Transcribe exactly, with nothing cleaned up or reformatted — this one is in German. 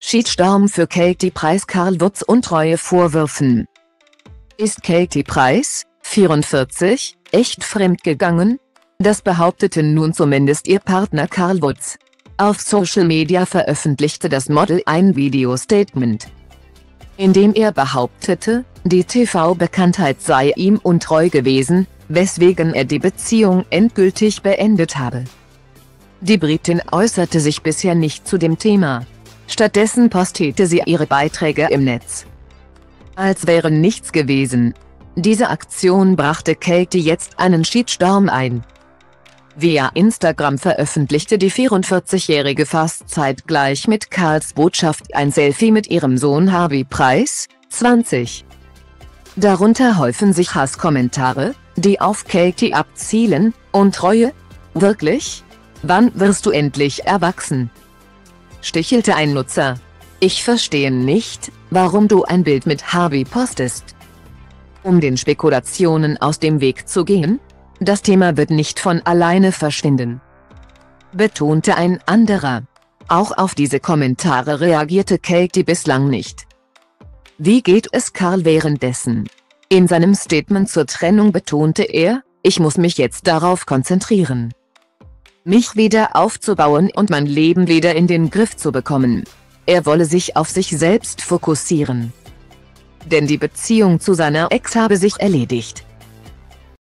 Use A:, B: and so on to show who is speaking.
A: Shitstorm für Katie Price, Carl Wutz Untreue Vorwürfen. Ist Katie Price, vierundvierzig, echt fremdgegangen? Das behauptete nun zumindest ihr Partner Carl Wutz. Auf Social Media veröffentlichte das Model ein Video-Statement, in dem er behauptete, die T V-Bekanntheit sei ihm untreu gewesen, weswegen er die Beziehung endgültig beendet habe. Die Britin äußerte sich bisher nicht zu dem Thema. Stattdessen postierte sie ihre Beiträge im Netz, als wäre nichts gewesen. Diese Aktion brachte Katie jetzt einen Shitstorm ein. Via Instagram veröffentlichte die vierundvierzigjährige fast zeitgleich mit Carls Botschaft ein Selfie mit ihrem Sohn Harvey Price, zwanzig. Darunter häufen sich Hasskommentare, die auf Katie abzielen: Untreue? Wirklich? Wann wirst du endlich erwachsen? Stichelte ein Nutzer. Ich verstehe nicht, warum du ein Bild mit Harvey postest. Um den Spekulationen aus dem Weg zu gehen: Das Thema wird nicht von alleine verschwinden, betonte ein anderer. Auch auf diese Kommentare reagierte Katie bislang nicht. Wie geht es Carl währenddessen? In seinem Statement zur Trennung betonte er: Ich muss mich jetzt darauf konzentrieren, mich wieder aufzubauen und mein Leben wieder in den Griff zu bekommen. Er wolle sich auf sich selbst fokussieren, denn die Beziehung zu seiner Ex habe sich erledigt.